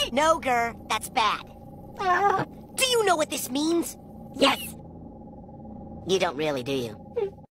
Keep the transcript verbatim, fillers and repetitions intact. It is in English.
No, Gur, that's bad. Uh, Do you know what this means? yes. You don't really, do you?